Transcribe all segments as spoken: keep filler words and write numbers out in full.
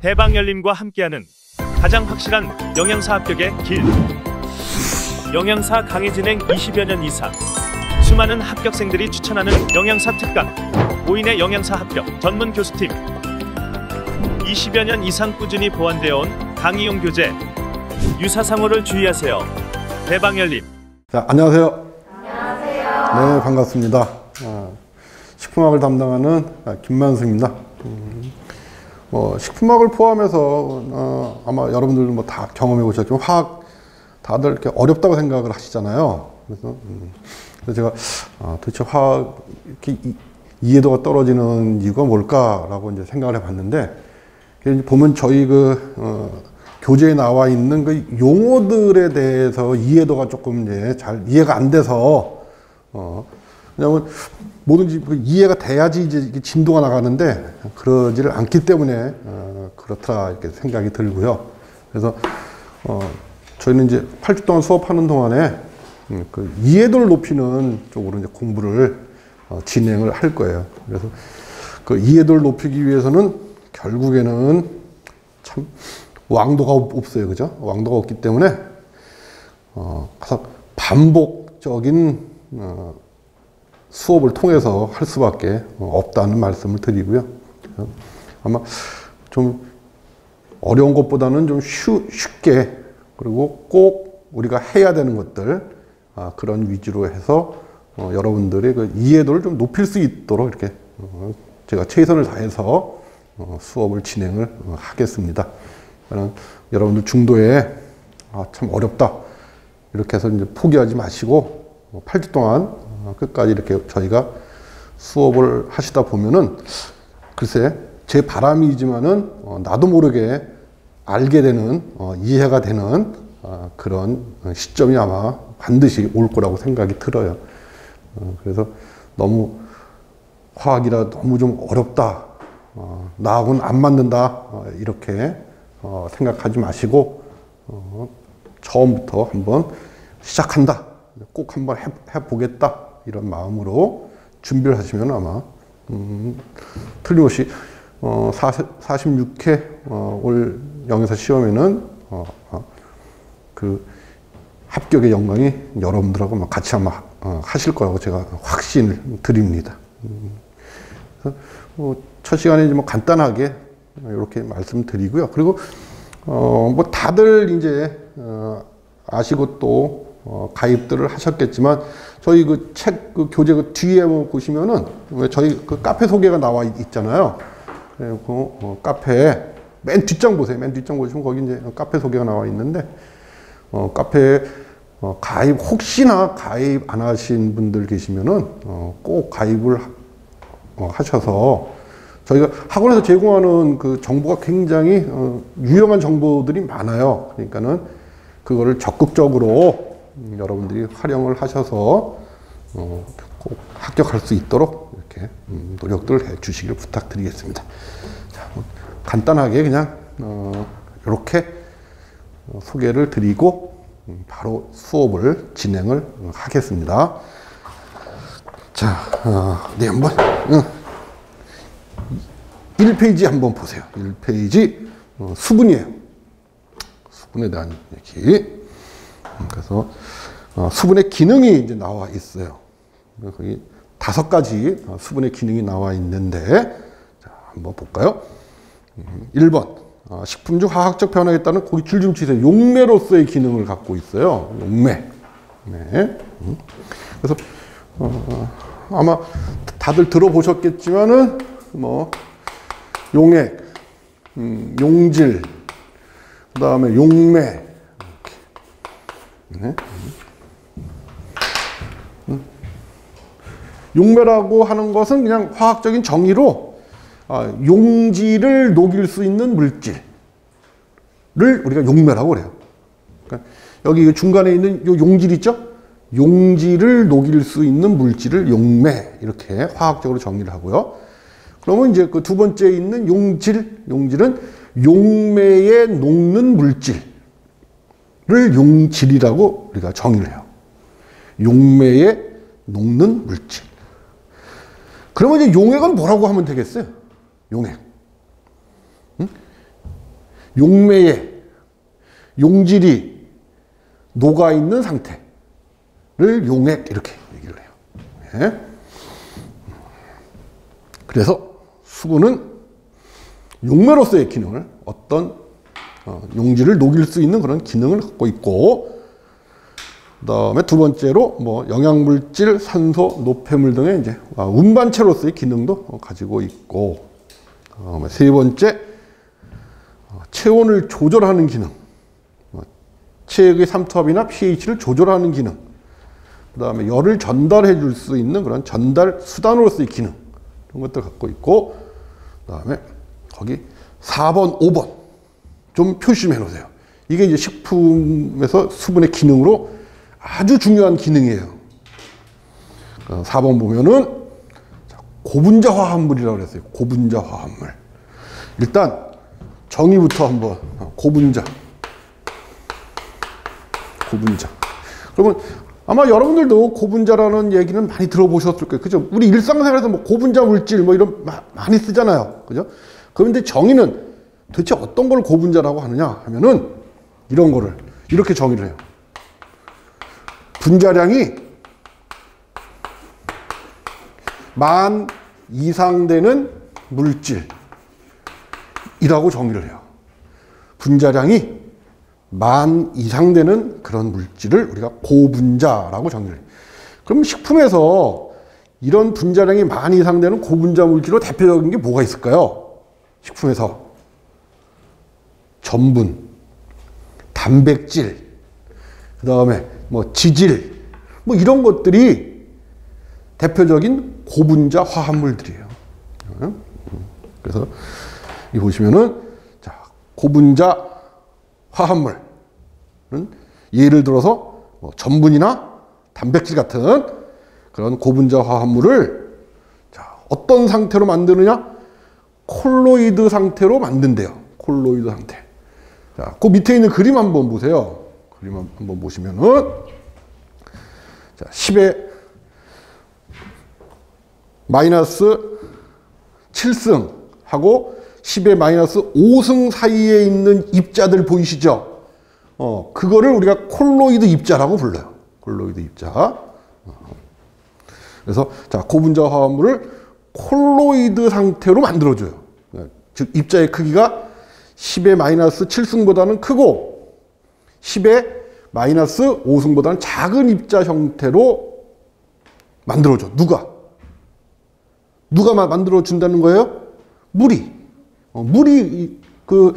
대방열림과 함께하는 가장 확실한 영양사 합격의 길. 영양사 강의 진행 이십여 년 이상, 수많은 합격생들이 추천하는 영양사 특강, 오인의 영양사 합격 전문 교수팀, 이십여 년 이상 꾸준히 보완되어 온 강의용 교재. 유사상호를 주의하세요. 대방열림. 자, 안녕하세요. 안녕하세요. 네, 반갑습니다. 어, 식품학을 담당하는 김만승입니다. 음, 어, 식품학을 포함해서 어, 아마 여러분들도 뭐 다 경험해 보셨지만 화학 다들 이렇게 어렵다고 생각을 하시잖아요. 그래서, 음, 그래서 제가 아, 도대체 화학 이렇게 이, 이해도가 떨어지는 이유가 뭘까라고 이제 생각을 해봤는데, 이제 보면 저희 그 어, 교재에 나와 있는 그 용어들에 대해서 이해도가 조금 이제 잘 이해가 안 돼서, 어, 왜냐면 뭐든지 그 이해가 돼야지 이제 진도가 나가는데 그러지를 않기 때문에 어, 그렇다 이렇게 생각이 들고요. 그래서 어, 저희는 이제 팔 주 동안 수업하는 동안에 음, 그 이해도를 높이는 쪽으로 이제 공부를 어, 진행을 할 거예요. 그래서 그 이해도를 높이기 위해서는 결국에는 참 왕도가 없어요, 그죠? 왕도가 없기 때문에 어, 반복적인 어, 수업을 통해서 할 수밖에 없다는 말씀을 드리고요. 아마 좀 어려운 것보다는 좀 쉬, 쉽게, 그리고 꼭 우리가 해야 되는 것들, 아, 그런 위주로 해서 어, 여러분들의 그 이해도를 좀 높일 수 있도록 이렇게 어, 제가 최선을 다해서 어, 수업을 진행을 어, 하겠습니다. 여러분들 중도에 아, 참 어렵다 이렇게 해서 이제 포기하지 마시고 어, 팔 주 동안 끝까지 이렇게 저희가 수업을 하시다 보면은 글쎄 제 바람이지만은 어, 나도 모르게 알게 되는 어, 이해가 되는 어, 그런 시점이 아마 반드시 올 거라고 생각이 들어요. 어, 그래서 너무 화학이라 너무 좀 어렵다, 어, 나하고는 안 맞는다, 어, 이렇게 어, 생각하지 마시고 어, 처음부터 한번 시작한다, 꼭 한번 해, 해보겠다 이런 마음으로 준비를 하시면 아마 음, 틀림없이 어, 사십육 회 어, 올 영양사 시험에는 어, 어, 그 합격의 영광이 여러분들하고 같이 아마 어, 하실 거라고 제가 확신을 드립니다. 음, 그래서 뭐 첫 시간에 뭐 간단하게 이렇게 말씀드리고요. 그리고 어, 뭐 다들 이제 어, 아시고 또 어, 가입들을 하셨겠지만 저희 그 책 그 교재 그 뒤에 뭐 보시면은 저희 그 카페 소개가 나와 있잖아요. 그리고 어, 카페 맨 뒷장 보세요. 맨 뒷장 보시면 거기 이제 카페 소개가 나와 있는데 어, 카페에 어, 가입 혹시나 가입 안 하신 분들 계시면은 어, 꼭 가입을 하, 어, 하셔서 저희가 학원에서 제공하는 그 정보가 굉장히 어, 유용한 정보들이 많아요. 그러니까는 그거를 적극적으로 음, 여러분들이 활용을 하셔서 어, 꼭 합격할 수 있도록 이렇게 음, 노력들을 해 주시길 부탁드리겠습니다. 자, 뭐 간단하게 그냥 어, 이렇게 어, 소개를 드리고 음, 바로 수업을 진행을 어, 하겠습니다. 자, 어, 네, 한번 응. 일 페이지 한번 보세요. 일 페이지 어, 수분이에요. 수분에 대한 얘기. 그래서 어, 수분의 기능이 이제 나와 있어요. 거기 다섯 가지 어, 수분의 기능이 나와 있는데, 자, 한번 볼까요? 음, 일 번 어, 식품 중 화학적 변화에 따른 고기 줄중치세 용매로서의 기능을 갖고 있어요. 용매. 네. 음. 그래서 어, 아마 다들 들어보셨겠지만은 뭐 용액, 음, 용질, 그 다음에 용매. 네. 음. 용매라고 하는 것은 그냥 화학적인 정의로 아, 용질을 녹일 수 있는 물질을 우리가 용매라고 그래요. 그러니까 여기 중간에 있는 요 용질 있죠? 용질을 녹일 수 있는 물질을 용매, 이렇게 화학적으로 정의를 하고요. 그러면 이제 그 두 번째 있는 용질, 용질은 용매에 녹는 물질을 용질이라고 우리가 정의를 해요. 용매에 녹는 물질. 그러면 이제 용액은 뭐라고 하면 되겠어요? 용액. 응? 용매에 용질이 녹아있는 상태를 용액 이렇게 얘기를 해요. 네. 그래서 수분은 용매로서의 기능을, 어떤 용질을 녹일 수 있는 그런 기능을 갖고 있고, 그 다음에 두 번째로 뭐 영양물질, 산소, 노폐물 등의 이제 운반체로서의 기능도 가지고 있고, 그다음에 세 번째 체온을 조절하는 기능, 체액의 삼투압이나 pH를 조절하는 기능, 그 다음에 열을 전달해 줄 수 있는 그런 전달 수단으로서의 기능, 이런 것들 갖고 있고, 그 다음에 거기 사 번, 오 번 좀 표시해 놓으세요. 이게 이제 식품에서 수분의 기능으로 아주 중요한 기능이에요. 사 번 보면은 고분자 화합물이라고 그랬어요. 고분자 화합물. 일단 정의부터 한번, 고분자. 고분자. 그러면 아마 여러분들도 고분자라는 얘기는 많이 들어보셨을 거예요. 그죠? 우리 일상생활에서 뭐 고분자 물질 뭐 이런 마, 많이 쓰잖아요. 그죠? 그런데 정의는 도대체 어떤 걸 고분자라고 하느냐 하면은 이런 거를 이렇게 정의를 해요. 분자량이 만 이상 되는 물질이라고 정의를 해요. 분자량이 만 이상 되는 그런 물질을 우리가 고분자라고 정의를 해요. 그럼 식품에서 이런 분자량이 만 이상 되는 고분자 물질로 대표적인 게 뭐가 있을까요? 식품에서 전분, 단백질, 그 다음에 뭐 지질, 뭐 이런 것들이 대표적인 고분자 화합물들이에요. 그래서 이 보시면은 자, 고분자 화합물은 예를 들어서 뭐 전분이나 단백질 같은 그런 고분자 화합물을 자, 어떤 상태로 만드느냐? 콜로이드 상태로 만든대요. 콜로이드 상태. 자, 그 밑에 있는 그림 한번 보세요. 그림 한번 보시면은 자, 십의 마이너스 칠 승하고 십의 마이너스 오 승 사이에 있는 입자들 보이시죠? 어, 그거를 우리가 콜로이드 입자라고 불러요. 콜로이드 입자. 어. 그래서 자, 고분자 화합물을 콜로이드 상태로 만들어줘요. 즉 입자의 크기가 십의 마이너스 칠 승보다는 크고 십의 마이너스 오 승보다는 작은 입자 형태로 만들어줘. 누가? 누가 만들어준다는 거예요? 물이. 어, 물이 그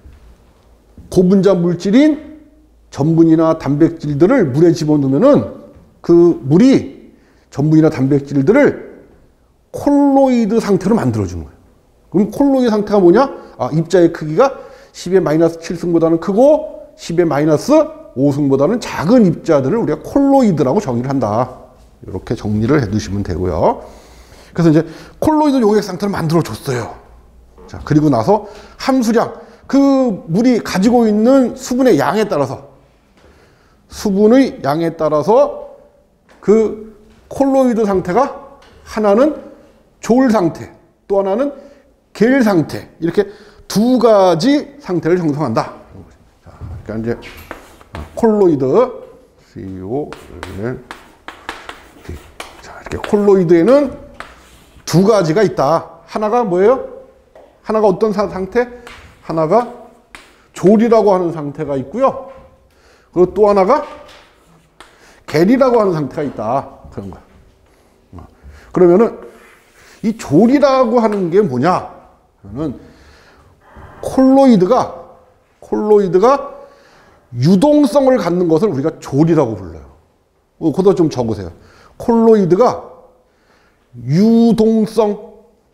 고분자 물질인 전분이나 단백질들을 물에 집어넣으면은 그 물이 전분이나 단백질들을 콜로이드 상태로 만들어주는 거예요. 그럼 콜로이드 상태가 뭐냐? 아, 입자의 크기가 십의 마이너스 칠 승보다는 크고 십의 마이너스 오 승보다는 작은 입자들을 우리가 콜로이드라고 정의를 한다. 이렇게 정리를 해 두시면 되고요. 그래서 이제 콜로이드 용액 상태를 만들어 줬어요. 자, 그리고 나서 함수량, 그 물이 가지고 있는 수분의 양에 따라서 수분의 양에 따라서 그 콜로이드 상태가 하나는 졸 상태, 또 하나는 겔 상태, 이렇게 두 가지 상태를 형성한다. 자, 그러니까 이제 콜로이드 씨 오 엘 디. 자, 이렇게 콜로이드에는 두 가지가 있다. 하나가 뭐예요? 하나가 어떤 상태? 하나가 졸이라고 하는 상태가 있고요. 그리고 또 하나가 겔이라고 하는 상태가 있다. 그런 거야. 그러면은 이 졸이라고 하는 게 뭐냐? 그러면 콜로이드가 콜로이드가 유동성을 갖는 것을 우리가 졸이라고 불러요. 어, 그거 좀 적으세요. 콜로이드가 유동성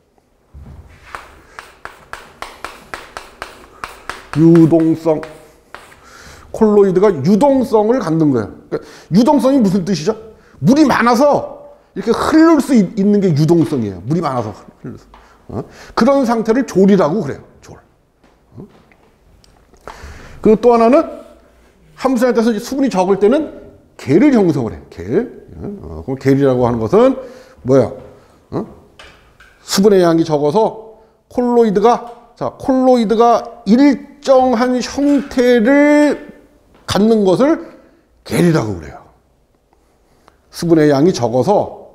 유동성 콜로이드가 유동성을 갖는 거예요. 그러니까 유동성이 무슨 뜻이죠? 물이 많아서 이렇게 흐를 수 있, 있는 게 유동성이에요. 물이 많아서 흘러서. 어? 그런 상태를 졸이라고 그래요. 졸. 어? 그리고 또 하나는 함수에 따라서 수분이 적을 때는 겔을 형성을 해요. 겔. 어, 그럼 겔이라고 하는 것은 뭐야? 어? 수분의 양이 적어서 콜로이드가 자 콜로이드가 일 일정한 형태를 갖는 것을 계리라고 그래요. 수분의 양이 적어서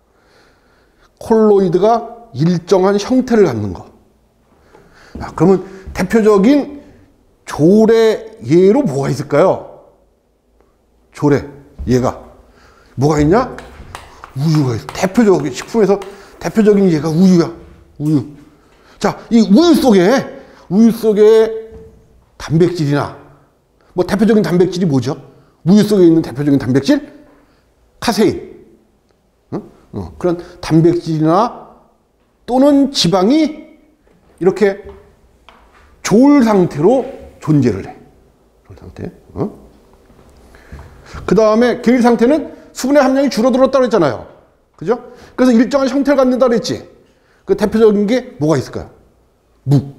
콜로이드가 일정한 형태를 갖는 거. 아, 그러면 대표적인 조래 예로 뭐가 있을까요? 조래 예가 뭐가 있냐? 우유가 있어. 대표적인 식품에서 대표적인 예가 우유야. 우유. 자, 이 우유 속에 우유 속에 단백질이나 뭐 대표적인 단백질이 뭐죠? 우유 속에 있는 대표적인 단백질? 카세인. 어? 어, 그런 단백질이나 또는 지방이 이렇게 졸 상태로 존재를 해. 졸 상태. 어? 그 다음에 계일 상태는 수분의 함량이 줄어들었다고 했잖아요. 그죠? 그래서 일정한 형태를 갖는다고 했지. 그 대표적인 게 뭐가 있을까요? 묵,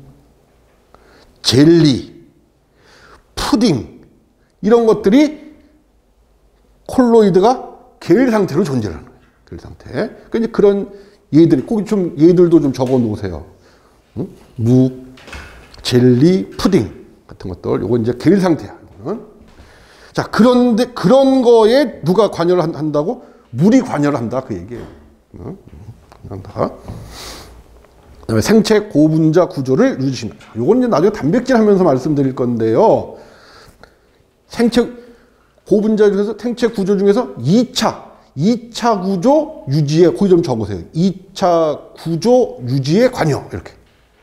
젤리, 푸딩 이런 것들이 콜로이드가 계일 상태로 존재를 하는 거예요. 계일 상태. 그러니까 이제 그런 예들이 꼭 좀 예들도 좀 적어 놓으세요. 응? 묵, 젤리, 푸딩 같은 것들. 요건 이제 계일 상태야. 이거는. 자, 그런데 그런 거에 누가 관여를 한다고? 물이 관여를 한다. 그 얘기예요. 응? 한다. 그다음에 생체 고분자 구조를 유지시킨다. 요건 이제 나중에 단백질 하면서 말씀드릴 건데요. 생체 고분자 중에서 생체 구조 중에서 이 차, 이 차 구조 유지에 거기 좀 적으세요. 이 차 구조 유지에 관여 이렇게.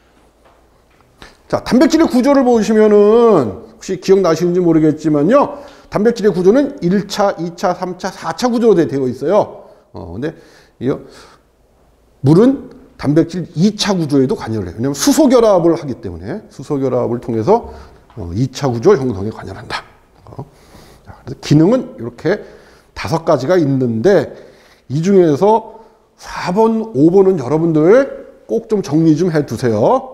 자, 단백질의 구조를 보시면은 혹시 기억나시는지 모르겠지만요. 단백질의 구조는 일 차, 이 차, 삼 차, 사 차 구조로 되어 있어요. 어, 근데 이 물은 단백질 이 차 구조에도 관여를 해요. 왜냐하면 수소 결합을 하기 때문에 수소 결합을 통해서 어, 이 차 구조 형성에 관여를 한다. 어. 자, 그래서 기능은 이렇게 다섯 가지가 있는데 이 중에서 사 번, 오 번은 여러분들 꼭 좀 정리 좀 해 두세요.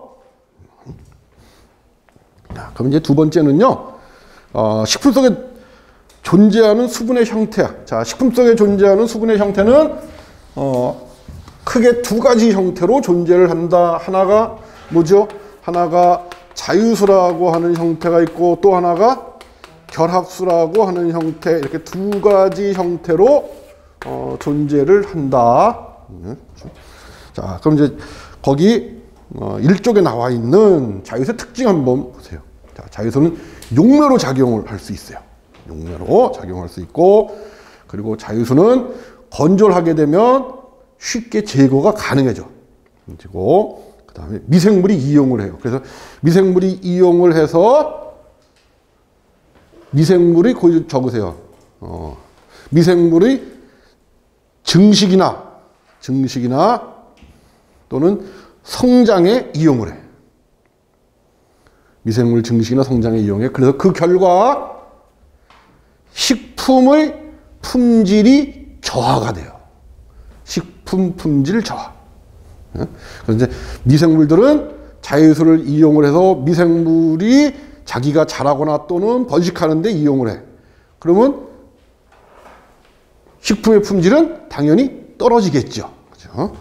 자, 그럼 이제 두 번째는요. 어, 식품 속에 존재하는 수분의 형태야. 자, 식품 속에 존재하는 수분의 형태는 어, 크게 두 가지 형태로 존재를 한다. 하나가 뭐죠? 하나가 자유수라고 하는 형태가 있고 또 하나가 결합수라고 하는 형태. 이렇게 두 가지 형태로 어, 존재를 한다. 자, 그럼 이제 거기 어, 일 쪽에 나와 있는 자유수의 특징 한번 보세요. 자, 자유수는 용매로 작용을 할 수 있어요. 용매로 작용할 수 있고, 그리고 자유수는 건조를 하게 되면 쉽게 제거가 가능해져. 그리고 그 다음에 미생물이 이용을 해요. 그래서 미생물이 이용을 해서 미생물이 거기 적으세요. 어, 미생물의 증식이나 증식이나 또는 성장에 이용을 해. 미생물 증식이나 성장에 이용해. 그래서 그 결과 식품의 품질이 저하가 돼요. 식품 품질 저하. 그래서 이제 미생물들은 자유수를 이용을 해서 미생물이 자기가 자라거나 또는 번식하는데 이용을 해. 그러면 식품의 품질은 당연히 떨어지겠죠. 그렇죠?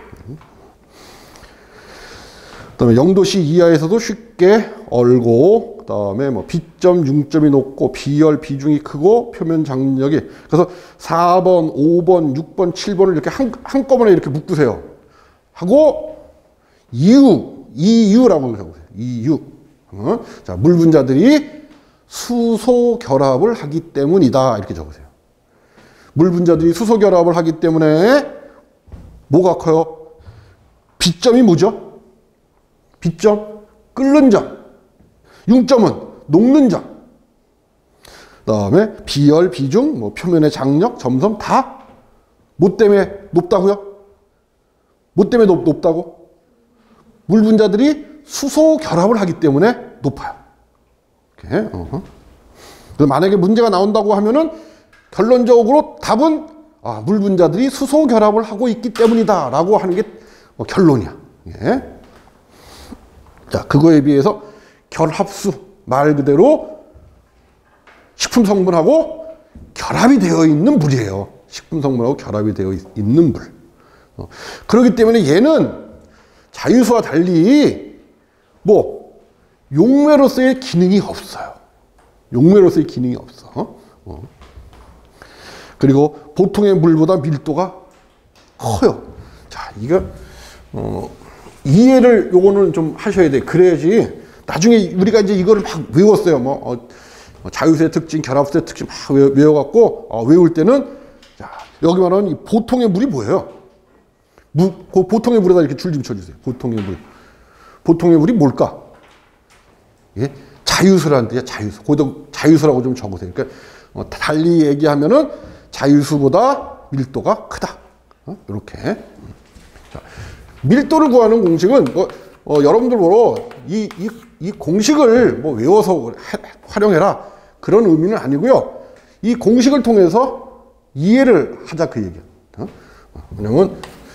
그다음에 영 도씨 이하에서도 쉽게 얼고, 그다음에 뭐 비점, 융점이 높고 비열, 비중이 크고 표면 장력이. 그래서 사 번, 오 번, 육 번, 칠 번을 이렇게 한, 한꺼번에 이렇게 묶으세요. 하고 이유, 이유라고 적으세요. 이유. 어? 자, 물 분자들이 수소 결합을 하기 때문이다. 이렇게 적으세요. 물 분자들이 수소 결합을 하기 때문에 뭐가 커요? 비점이 뭐죠? 비점, 끓는 점. 융점은 녹는 점. 그 다음에 비열, 비중, 뭐 표면의 장력, 점성 다 뭐 때문에 높다고요? 뭐 때문에 높, 높다고? 물 분자들이 수소 결합을 하기 때문에 높아요. 이렇게. 어허. 그래서 만약에 문제가 나온다고 하면은 결론적으로 답은 아, 물 분자들이 수소 결합을 하고 있기 때문이다 라고 하는 게 어, 결론이야. 예. 자, 그거에 비해서 결합수, 말 그대로 식품 성분하고 결합이 되어 있는 물이에요. 식품 성분하고 결합이 되어 있는 물. 어, 그렇기 때문에 얘는 자유수와 달리 뭐 용매로서의 기능이 없어요. 용매로서의 기능이 없어. 어. 그리고 보통의 물보다 밀도가 커요. 자, 이거 어, 이해를 요거는 좀 하셔야 돼. 그래야지 나중에 우리가 이제 이거를 막 외웠어요. 뭐 어, 자유수의 특징, 결합수의 특징 막 외워갖고 어, 외울 때는 자, 여기 말하는 이 보통의 물이 뭐예요? 무, 그 보통의 물에다 이렇게 줄 좀 쳐주세요. 보통의 물. 보통의 물이 뭘까? 예? 자유수라는 뜻이야. 자유수. 거기다 자유수라고 좀 적으세요. 그러니까 어, 달리 얘기하면은 자유수보다 밀도가 크다. 어? 이렇게. 자, 밀도를 구하는 공식은 뭐, 어, 여러분들 보러 이, 이, 이 공식을 뭐 외워서 해, 활용해라 그런 의미는 아니고요. 이 공식을 통해서 이해를 하자 그 얘기야. 어? 왜냐면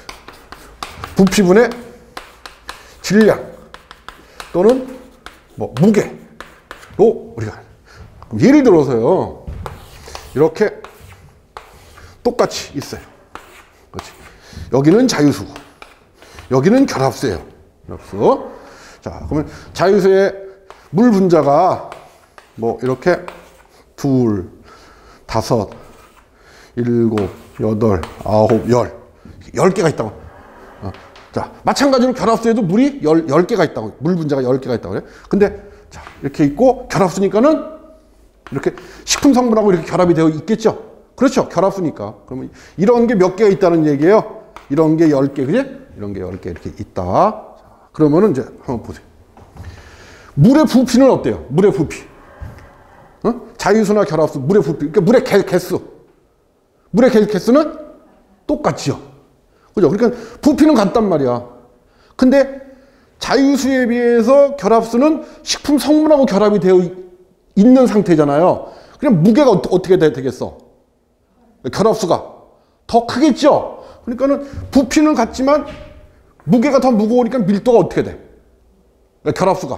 부피분의 질량 또는 뭐 무게로 우리가 예를 들어서요. 이렇게 똑같이 있어요. 그렇지. 여기는 자유수고 여기는 결합수예요. 결합수. 자, 그러면 자유수의 물 분자가 뭐 이렇게 둘, 다섯, 일곱, 여덟, 아홉, 열, 열 개가 있다고. 어. 자, 마찬가지로 결합수에도 물이 열, 열 개가 있다고. 물 분자가 열 개가 있다고 그래. 근데 자, 이렇게 있고 결합수니까는 이렇게 식품 성분하고 이렇게 결합이 되어 있겠죠. 그렇죠. 결합수니까. 그러면 이런 게 몇 개가 있다는 얘기예요. 이런 게 열 개, 그지? 이런 게 열 개 이렇게 있다. 자, 그러면은 이제 한번 보세요. 물의 부피는 어때요? 물의 부피. 어? 자유수나 결합수, 물의 부피. 그러니까 물의 개, 개수. 물의 개, 개수는 똑같지요. 그죠? 그러니까 부피는 같단 말이야. 근데 자유수에 비해서 결합수는 식품 성분하고 결합이 되어 있는 상태잖아요. 그럼 무게가 어떻게 되겠어? 결합수가 더 크겠죠? 그러니까는 부피는 같지만 무게가 더 무거우니까 밀도가 어떻게 돼? 결합수가.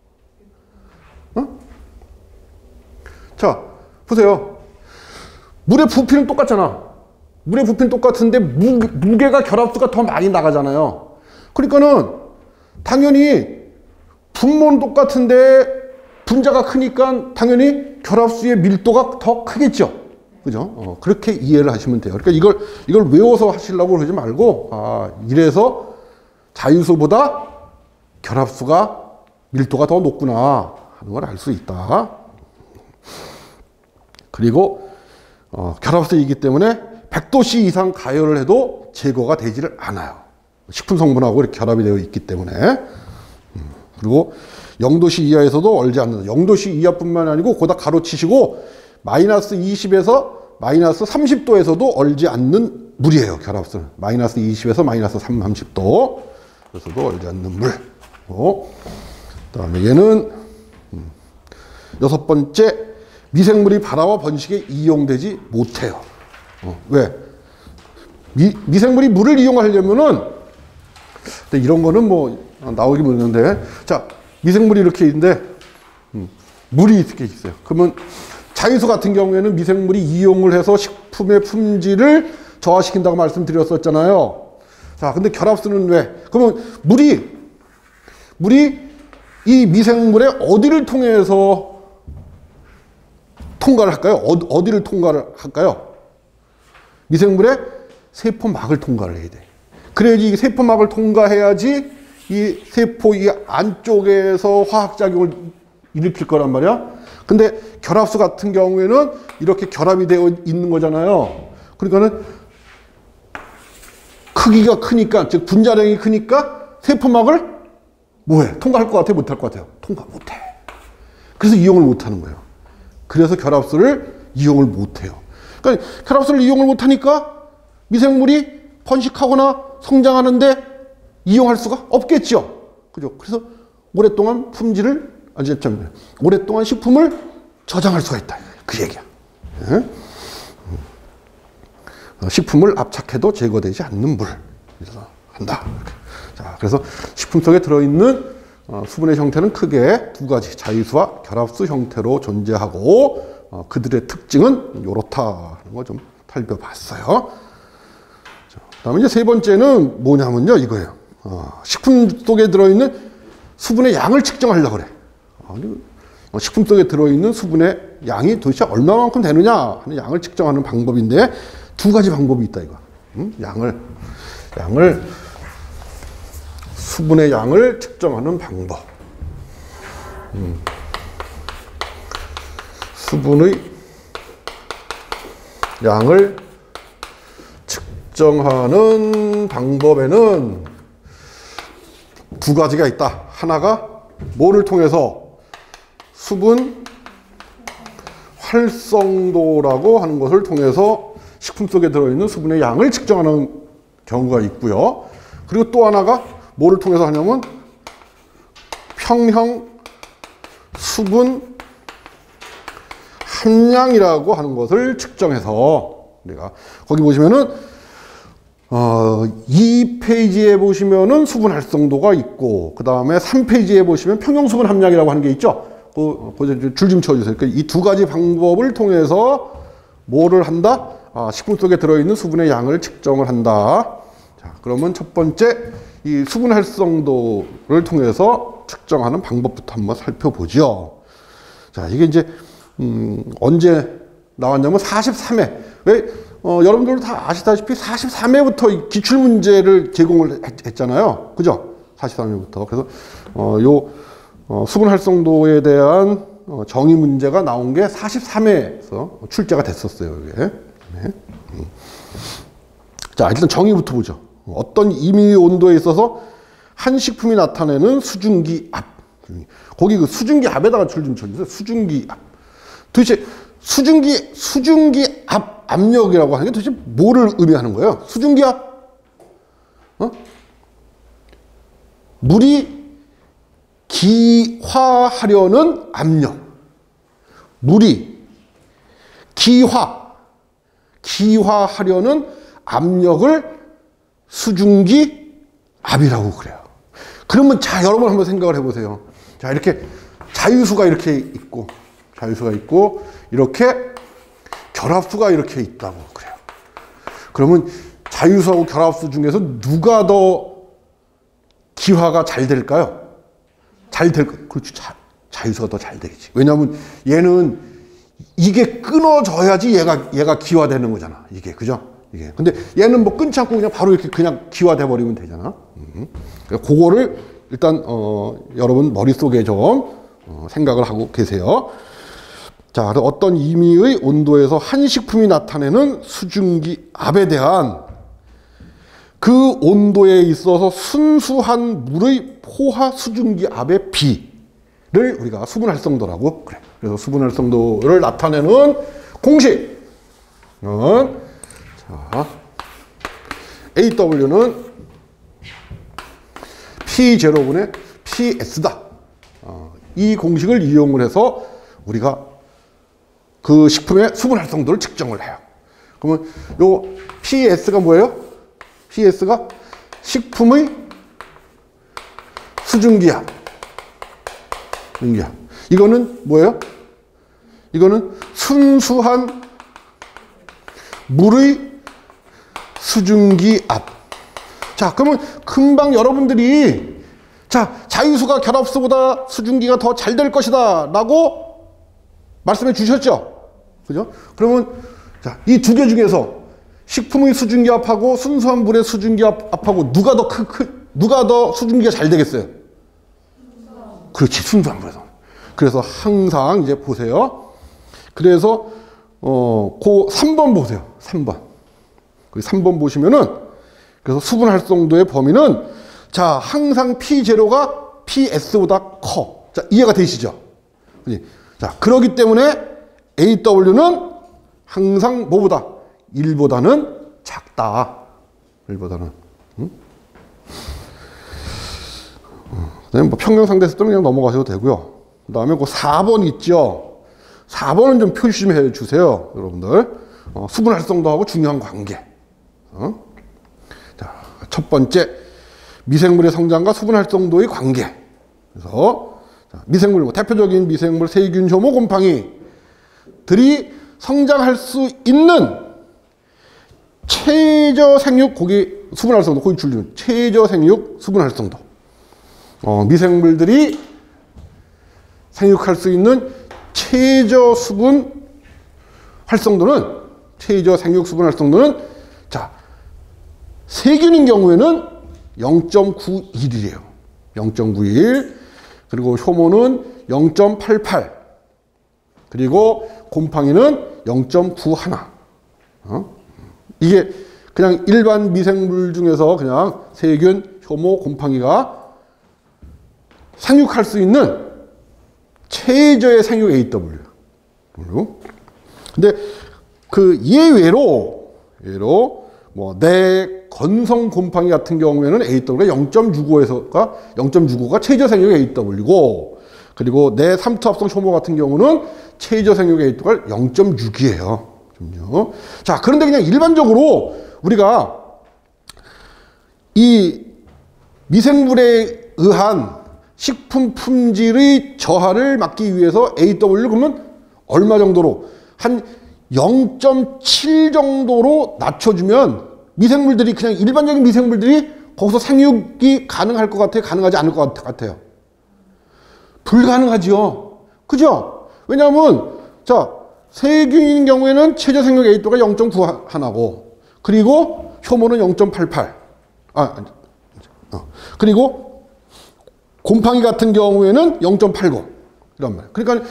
어? 자, 보세요. 물의 부피는 똑같잖아. 물의 부피는 똑같은데 무, 무게가 결합수가 더 많이 나가잖아요. 그러니까는 당연히 분모는 똑같은데 분자가 크니까 당연히 결합수의 밀도가 더 크겠죠. 그죠? 어, 그렇게 이해를 하시면 돼요. 그러니까 이걸, 이걸 외워서 하시려고 그러지 말고, 아, 이래서 자유수보다 결합수가 밀도가 더 높구나 하는 걸 알 수 있다. 그리고, 어, 결합수이기 때문에 백 도씨 이상 가열을 해도 제거가 되지를 않아요. 식품 성분하고 이렇게 결합이 되어 있기 때문에. 음, 그리고 영 도씨 이하에서도 얼지 않는다. 영 도씨 이하뿐만 아니고, 거기다 가로 치시고, 마이너스 이십에서 마이너스 삼십 도에서도 얼지 않는 물이에요. 결합수는. 마이너스 이십에서 마이너스 삼십 도. 그래서도 얼지 않는 물. 그 다음에 얘는 음, 여섯 번째, 미생물이 발화와 번식에 이용되지 못해요. 어, 왜? 미, 미생물이 물을 이용하려면은, 근데 이런 거는 뭐 나오기 모르는데, 자, 미생물이 이렇게 있는데 음, 물이 이렇게 있어요. 그러면 자유수 같은 경우에는 미생물이 이용을 해서 식품의 품질을 저하시킨다고 말씀드렸었잖아요. 자, 근데 결합수는 왜? 그러면 물이, 물이 이 미생물의 어디를 통해서 통과를 할까요? 어, 어디를 통과를 할까요? 미생물의 세포막을 통과를 해야 돼. 그래야지 이 세포막을 통과해야지 이 세포 이 안쪽에서 화학작용을 일으킬 거란 말이야. 근데 결합수 같은 경우에는 이렇게 결합이 되어 있는 거잖아요. 그러니까는 크기가 크니까, 즉 분자량이 크니까 세포막을 뭐해? 통과할 것 같아요? 못할 것 같아요? 통과 못해. 그래서 이용을 못하는 거예요. 그래서 결합수를 이용을 못해요. 그러니까 결합수를 이용을 못하니까 미생물이 번식하거나 성장하는데 이용할 수가 없겠죠. 그죠? 그래서 오랫동안 품질을 아니, 참, 오랫동안 식품을 저장할 수가 있다. 그 얘기야. 예? 식품을 압착해도 제거되지 않는 물을 한다. 이렇게. 자, 그래서 식품 속에 들어있는 수분의 형태는 크게 두 가지, 자유수와 결합수 형태로 존재하고 어, 그들의 특징은 요렇다 하는 거 좀 살펴봤어요. 자, 그다음에 이제 세 번째는 뭐냐면요, 이거예요. 어, 식품 속에 들어있는 수분의 양을 측정하려고 그래. 식품 속에 들어있는 수분의 양이 도대체 얼마만큼 되느냐 하는 양을 측정하는 방법인데 두 가지 방법이 있다 이거. 음? 양을 양을 수분의 양을 측정하는 방법. 음. 수분의 양을 측정하는 방법에는 두 가지가 있다. 하나가 뭐를 통해서 수분 활성도라고 하는 것을 통해서 식품 속에 들어있는 수분의 양을 측정하는 경우가 있고요. 그리고 또 하나가 뭐를 통해서 하냐면 평형 수분 함량이라고 하는 것을 측정해서 우리가 거기 보시면은 어, 이 페이지에 보시면은 수분 활성도가 있고 그 다음에 삼 페이지에 보시면 평형 수분 함량이라고 하는 게 있죠. 그, 그 줄 좀 쳐주세요. 그러니까 이 두 가지 방법을 통해서 뭐를 한다? 아, 식품 속에 들어있는 수분의 양을 측정을 한다. 자, 그러면 첫 번째 이 수분 활성도를 통해서 측정하는 방법부터 한번 살펴보죠. 자, 이게 이제 음, 언제 나왔냐면 사십삼 회. 왜 어, 여러분들도 다 아시다시피 사십삼 회부터 기출 문제를 제공을 했, 했잖아요. 그죠? 사십삼 회부터. 그래서 어, 요 어, 수분 활성도에 대한 어, 정의 문제가 나온 게 사십삼 회에서 출제가 됐었어요. 이게. 네. 음. 자, 일단 정의부터 보죠. 어떤 임의 온도에 있어서 한 식품이 나타내는 수증기 압. 거기 그 수증기 압에다가 줄 좀 쳐주세요. 수증기 압. 도대체 수증기, 수증기 압, 압력이라고 하는 게 도대체 뭐를 의미하는 거예요? 수증기 압? 어? 물이 기화하려는 압력. 물이 기화, 기화하려는 압력을 수증기 압이라고 그래요. 그러면 자, 여러분 한번 생각을 해보세요. 자, 이렇게 자유수가 이렇게 있고, 자유수가 있고, 이렇게 결합수가 이렇게 있다고 그래요. 그러면 자유수하고 결합수 중에서 누가 더 기화가 잘 될까요? 잘 될, 그렇지. 자, 자유수가 더 잘 되겠지. 왜냐하면 얘는 이게 끊어져야지 얘가, 얘가 기화되는 거잖아. 이게, 그죠? 이게. 근데 얘는 뭐 끊지 않고 그냥 바로 이렇게 그냥 기화돼 버리면 되잖아. 음. 그거를 일단, 어, 여러분 머릿속에 좀 어, 생각을 하고 계세요. 자, 어떤 임의의 온도에서 한 식품이 나타내는 수증기 압에 대한 그 온도에 있어서 순수한 물의 포화 수증기 압의 비를 우리가 수분 활성도라고 그래. 그래서 수분 활성도를 나타내는 공식은 자, 에이더블유는 피 제로분의 피 에스다. 어, 이 공식을 이용을 해서 우리가 그 식품의 수분 활성도를 측정을 해요. 그러면 요 피 에스가 뭐예요? 피 에스가 식품의 수증기압. 수증기압. 이거는 뭐예요? 이거는 순수한 물의 수증기압. 자, 그러면 금방 여러분들이 자, 자유수가 결합수보다 수증기가 더 잘 될 것이다 라고 말씀해 주셨죠? 그죠? 그러면 자, 이 두 개 중에서 식품의 수증기압하고 순수한 물의 수증기압하고 누가 더 크, 크, 누가 더 수증기가 잘 되겠어요? 순수한. 그렇지, 순수한 물에서. 그래서 항상 이제 보세요. 그래서 어, 그 삼 번 보세요. 삼 번. 그 삼 번 보시면은 그래서 수분 활성도의 범위는 자, 항상 피 제로가 피 에스보다 커. 자, 이해가 되시죠? 자, 그렇기 때문에 에이더블유는 항상 뭐보다? 일보다는 작다. 일보다는. 응? 그다음에 뭐 평균상대에서 뜨면 그냥 넘어가셔도 되고요. 그 다음에 그 사 번 있죠. 사 번은 좀 표시 좀 해주세요. 여러분들. 어, 수분 활성도하고 중요한 관계. 어? 자, 첫 번째. 미생물의 성장과 수분 활성도의 관계. 그래서 자, 미생물, 뭐 대표적인 미생물 세균, 효모, 곰팡이들이 성장할 수 있는 최저 생육, 거기 수분 활성도, 거기 줄리면 최저 생육 수분 활성도. 어, 미생물들이 생육할 수 있는 최저 수분 활성도는, 최저 생육 수분 활성도는, 자, 세균인 경우에는 영 점 구일이래요. 영 점 구일. 그리고 효모는 영 점 팔팔. 그리고 곰팡이는 영 점 구일. 어? 이게 그냥 일반 미생물 중에서 그냥 세균, 효모, 곰팡이가 생육할 수 있는 최저의 생육 에이더블유. 근데 그 예외로, 예로 뭐 내 건성 곰팡이 같은 경우에는 에이더블유가 영 점 육오에서가 영 점 육오가 최저 생육 에이더블유고, 그리고 내 삼투압성 효모 같은 경우는 최저 생육 에이더블유가 영 점 육이에요. 자, 그런데 그냥 일반적으로 우리가 이 미생물에 의한 식품 품질의 저하를 막기 위해서 에이더블유 그러면 얼마 정도로? 한 영 점 칠 정도로 낮춰주면 미생물들이, 그냥 일반적인 미생물들이 거기서 생육이 가능할 것 같아요? 가능하지 않을 것 같아요? 불가능하죠. 그죠? 왜냐하면, 자, 세균인 경우에는 최저 생육 에이더가 영 점 구일고, 그리고 효모는 영 점 팔팔. 아, 어. 그리고 곰팡이 같은 경우에는 영 점 팔구. 이런 말. 그러니까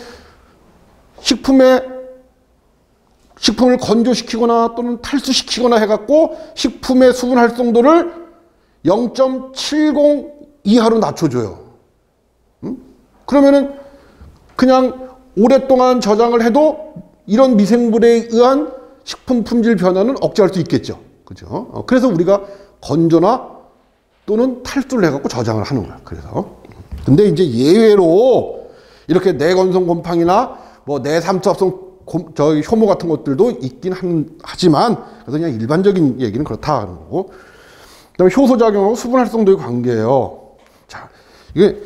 식품에 식품을 건조시키거나 또는 탈수시키거나 해갖고 식품의 수분 활성도를 영 점 칠공 이하로 낮춰줘요. 음? 그러면은 그냥 오랫동안 저장을 해도 이런 미생물에 의한 식품 품질 변화는 억제할 수 있겠죠. 그죠? 어, 그래서 우리가 건조나 또는 탈수를 해갖고 저장을 하는 거야. 그래서. 근데 이제 예외로 이렇게 내건성 곰팡이나 뭐 내삼투압성 곰, 저기 효모 같은 것들도 있긴 한, 하지만, 그래서 그냥 일반적인 얘기는 그렇다 하는 거고. 그 다음에 효소작용하고 수분 활성도의 관계예요. 자, 이게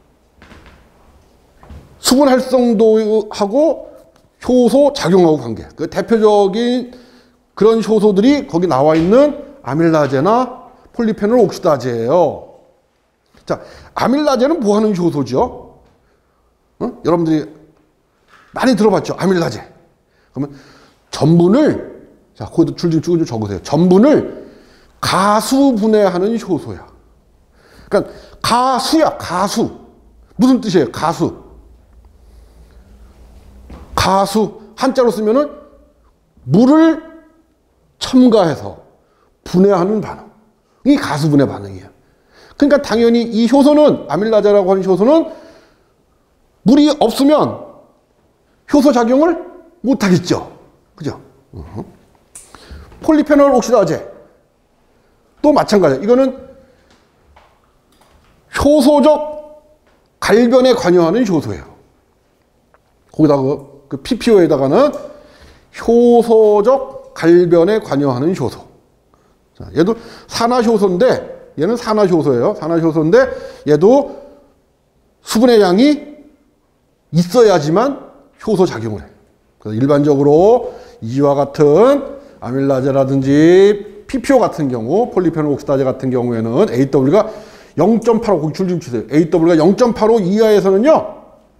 수분 활성도하고 효소 작용하고 관계. 그 대표적인 그런 효소들이 거기 나와 있는 아밀라제나 폴리페놀 옥시다제예요. 자, 아밀라제는 뭐 하는 효소죠? 어? 여러분들이 많이 들어봤죠? 아밀라제. 그러면 전분을, 자, 거기도 줄줄 쭉 적으세요. 전분을 가수 분해하는 효소야. 그러니까 가수야, 가수. 무슨 뜻이에요? 가수. 가수, 한자로 쓰면은 물을 첨가해서 분해하는 반응. 이 가수 분해 반응이에요. 그러니까 당연히 이 효소는, 아밀라제라고 하는 효소는 물이 없으면 효소 작용을 못 하겠죠. 그죠? uh-huh. 폴리페놀 옥시다제. 또 마찬가지야. 이거는 효소적 갈변에 관여하는 효소예요. 거기다가 그, 그 피피오에다가는 효소적 갈변에 관여하는 효소. 자, 얘도 산화효소인데, 얘는 산화효소예요. 산화효소인데, 얘도 수분의 양이 있어야지만 효소 작용을 해. 그래서 일반적으로 이와 같은 아밀라제라든지 피피오 같은 경우, 폴리페놀 옥시다제 같은 경우에는 에이더블유가 영 점 팔오, 거기 줄 좀 치세요. 에이더블유가 영 점 팔오 이하에서는요,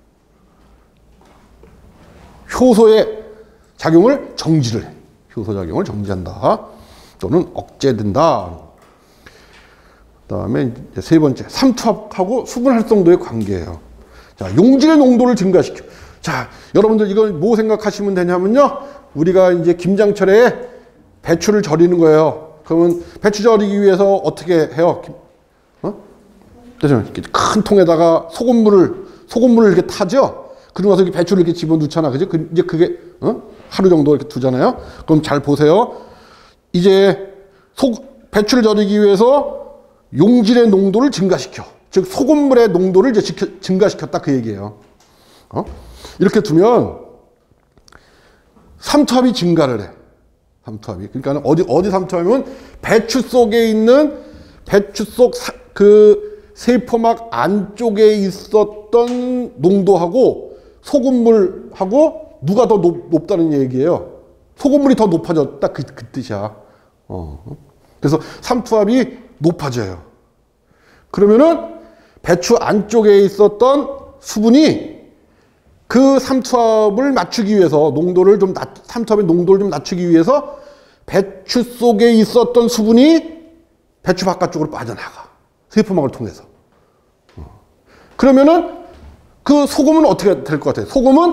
효소의 작용을 정지를 해. 효소 작용을 정지한다. 또는 억제된다. 그 다음에 이제 세 번째, 삼투압하고 수분 활성도의 관계예요. 자, 용질의 농도를 증가시켜. 자, 여러분들 이걸 뭐 생각하시면 되냐면요, 우리가 이제 김장철에 배추를 절이는 거예요. 그러면 배추 절이기 위해서 어떻게 해요? 어? 그래서 이렇게 큰 통에다가 소금물을 소금물을 이렇게 타죠. 그러고 나서 이렇게 배추를 이렇게 집어 넣잖아, 그죠? 그, 이제 그게 어? 하루 정도 이렇게 두잖아요. 그럼 잘 보세요. 이제 소, 배추를 절이기 위해서 용질의 농도를 증가시켜. 즉 소금물의 농도를 이제 지켜, 증가시켰다 그 얘기예요. 어? 이렇게 두면 삼투압이 증가를 해. 삼투압이. 그러니까 어디 어디 삼투압이면 배추 속에 있는 배추 속 그 세포막 안쪽에 있었던 농도하고 소금물하고 누가 더 높, 높다는 얘기예요. 소금물이 더 높아졌다 그, 그 뜻이야. 어. 그래서 삼투압이 높아져요. 그러면은 배추 안쪽에 있었던 수분이 그 삼투압을 맞추기 위해서 농도를 좀 낮, 삼투압의 농도를 좀 낮추기 위해서 배추 속에 있었던 수분이 배추 바깥쪽으로 빠져나가. 세포막을 통해서. 그러면은 그 소금은 어떻게 될 것 같아요? 소금은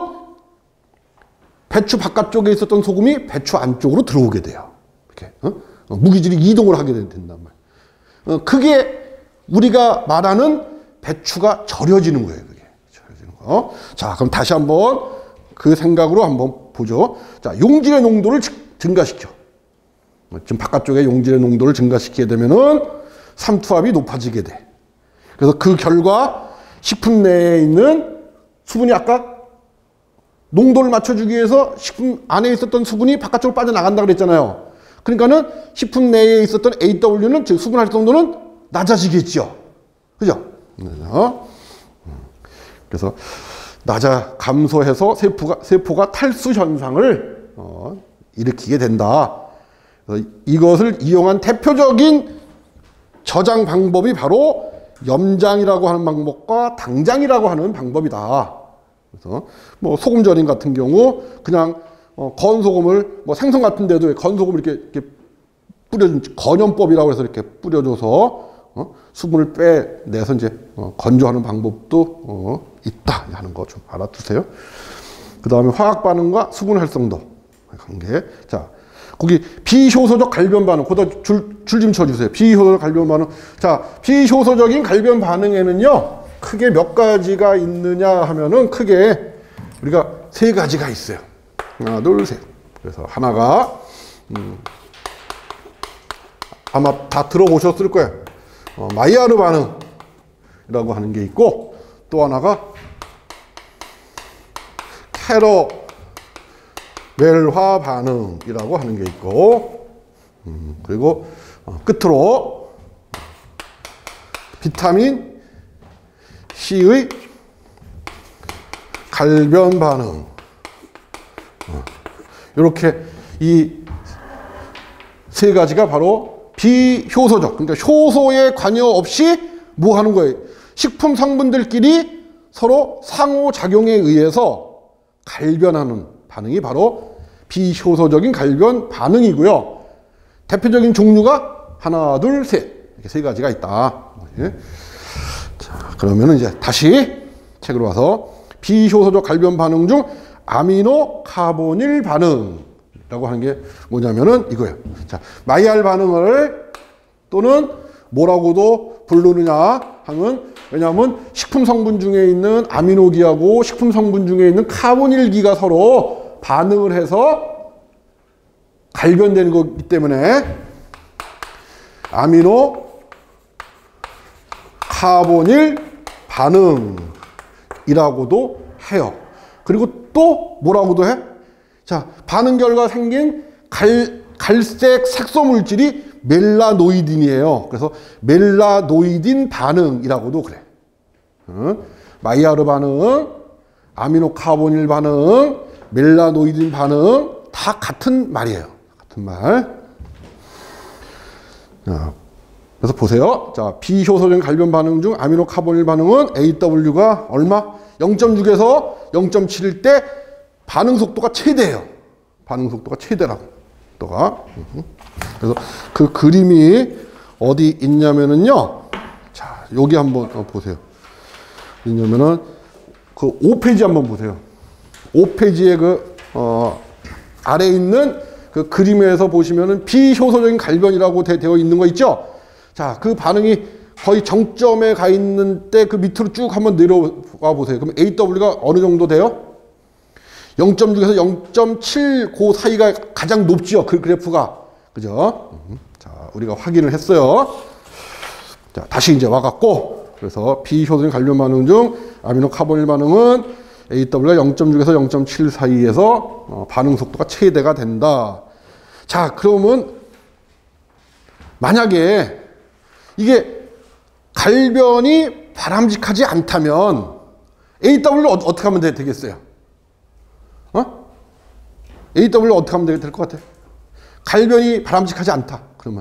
배추 바깥쪽에 있었던 소금이 배추 안쪽으로 들어오게 돼요. 이렇게 어? 어, 무기질이 이동을 하게 된단 말이에요. 어, 그게 우리가 말하는 배추가 절여지는 거예요. 그게 절여지는 거. 자, 그럼 다시 한번 그 생각으로 한번 보죠. 자, 용질의 농도를 증가시켜. 지금 바깥쪽에 용질의 농도를 증가시키게 되면은 삼투압이 높아지게 돼. 그래서 그 결과 식품 내에 있는 수분이 아까 농도를 맞춰주기 위해서 식품 안에 있었던 수분이 바깥쪽으로 빠져나간다 그랬잖아요. 그러니까는 식품 내에 있었던 에이더블유는 즉 수분 활성도는 낮아지겠죠. 그죠? 그래서 낮아 감소해서 세포가 세포가 탈수 현상을 어, 일으키게 된다. 그래서 이것을 이용한 대표적인 저장 방법이 바로 염장이라고 하는 방법과 당장이라고 하는 방법이다. 그래서 뭐 소금 절임 같은 경우 그냥 어, 건소금을 뭐 생선 같은 데도 건소금을 이렇게, 이렇게 뿌려준 건염법이라고 해서 이렇게 뿌려줘서 어, 수분을 빼내서 이제 어, 건조하는 방법도 어, 있다 하는 거 좀 알아두세요. 그 다음에 화학 반응과 수분 활성도 관계. 자, 거기 비효소적 갈변 반응, 거기다 줄, 줄 좀 쳐주세요. 비효소적 갈변 반응. 자, 비효소적인 갈변 반응에는요, 크게 몇 가지가 있느냐 하면은 크게 우리가 세 가지가 있어요. 하나, 둘, 셋. 그래서 하나가, 음, 아마 다 들어보셨을 거예요. 어, 마이야르 반응이라고 하는 게 있고, 또 하나가 캐러 멜화 반응이라고 하는 게 있고, 음, 그리고 어, 끝으로 비타민 C의 갈변 반응. 어, 이렇게 이 세 가지가 바로 비효소적, 그러니까 효소에 관여 없이 뭐 하는 거예요? 식품 성분들끼리 서로 상호작용에 의해서 갈변하는 반응이 바로 비효소적인 갈변 반응이고요. 대표적인 종류가 하나, 둘, 셋. 이렇게 세 가지가 있다. 자, 그러면 이제 다시 책으로 와서 비효소적 갈변 반응 중 아미노 카보닐 반응이라고 하는 게 뭐냐면은 이거예요. 자, 마이야르 반응을 또는 뭐라고도 부르느냐 하면, 왜냐하면 식품 성분 중에 있는 아미노기하고 식품 성분 중에 있는 카보닐기가 서로 반응을 해서 갈변되는 거기 때문에 아미노 카보닐 반응이라고도 해요. 그리고 또 뭐라고도 해? 자, 반응 결과 생긴 갈, 갈색 색소 물질이 멜라노이딘이에요. 그래서 멜라노이딘 반응이라고도 그래. 어? 마이야르 반응, 아미노 카보닐 반응, 멜라노이딘 반응 다 같은 말이에요. 같은 말. 자, 그래서 보세요. 자, 비효소적인 갈변 반응 중 아미노 카보닐 반응은 에이더블유가 얼마? 영 점 육에서 영 점 칠일 때 반응 속도가 최대예요. 반응 속도가 최대라고. 또가. 그래서 그 그림이 어디 있냐면은요. 자, 여기 한번 보세요. 있냐면은 그 오 페이지 한번 보세요. 오 페이지에 그 어 아래 있는 그 그림에서 보시면은 비효소적인 갈변이라고 되, 되어 있는 거 있죠? 자, 그 반응이 거의 정점에 가 있는 때 그 밑으로 쭉 한번 내려와 보세요. 그럼 에이더블유가 어느 정도 돼요? 영 점 육에서 영 점 칠 그 사이가 가장 높죠. 그 그래프가. 그죠? 자, 우리가 확인을 했어요. 자, 다시 이제 와갖고, 그래서 비효소적인 갈변 반응 중 아미노 카보닐 반응은 에이더블유가 영 점 육에서 영 점 칠 사이에서 어, 반응 속도가 최대가 된다. 자, 그러면 만약에 이게 갈변이 바람직하지 않다면 에이더블유를 어, 어떻게 하면 되, 되겠어요? 어? 에이더블유 어떻게 하면 될 것 같아? 갈변이 바람직하지 않다. 그러면